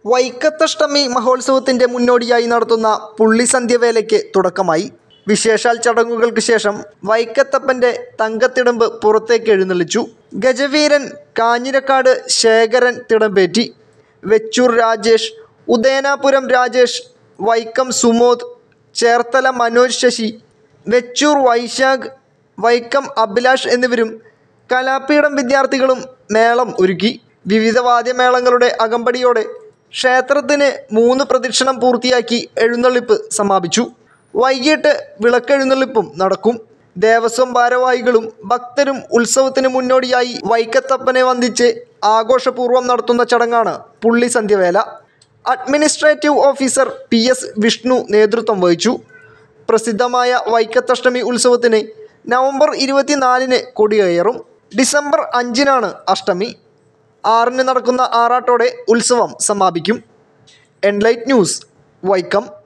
വൈക്കത്തഷ്ടമി മഹോത്സവത്തിൻ്റെ മുന്നോടിയായി നടത്തുന്ന പുള്ളിസന്ധ്യവേലയ്ക്ക് തുടക്കമായി. വിശേഷാൽ ചടങ്ങുകൾക്ക് ശേഷം വൈക്കത്തപ്പൻ്റെ തങ്കത്തിടമ്പ് പുറത്തേക്ക് എഴുന്നള്ളിച്ചു. ഗജവീരൻ കാഞ്ഞിരക്കാട് ശേഖരൻ തിടമ്പേറ്റി. വെച്ചൂർ രാജേഷ്, ഉദയനാപുരം രാജേഷ്, വൈക്കം സുമോദ്, ചേർത്തല മനോജ് ശശി, വെച്ചൂർ വൈശാഖ്, വൈക്കം അഭിലാഷ് എന്നിവരും കലാപീഠം വിദ്യാർത്ഥികളും മേളം ഒരുക്കി. വിവിധ വാദ്യമേളങ്ങളുടെ അകമ്പടിയോടെ ക്ഷേത്രത്തിന് 3 പ്രദക്ഷിണം പൂർത്തിയാക്കി എഴുന്നള്ളിപ്പ് സമാപിച്ചു. വൈകിട്ട് വിളക്കെഴുന്നള്ളിപ്പും നടക്കും. ദേവസ്വം ഭാരവാഹികളും ഭക്തരും ഉത്സവത്തിന് മുന്നോടിയായി വൈക്കത്തപ്പനെ വന്ദിച്ച് ആഘോഷപൂർവ്വം നടത്തുന്ന ചടങ്ങാണ് പുള്ളിസന്ധ്യവേല. അഡ്മിനിസ്ട്രേറ്റീവ് ഓഫീസർ PS വിഷ്ണു നേതൃത്വം വഹിച്ചു. പ്രസിദ്ധമായ വൈക്കത്തഷ്ടമി ഉത്സവത്തിന് നവംബർ 24-ന് കൊടികയറും. ഡിസംബർ 5-നാണ് അഷ്ടമി. 6-ന് നടക്കുന്ന ആറാട്ടോടെ ഉത്സവം സമാപിക്കും. Enlight news, Vaikom.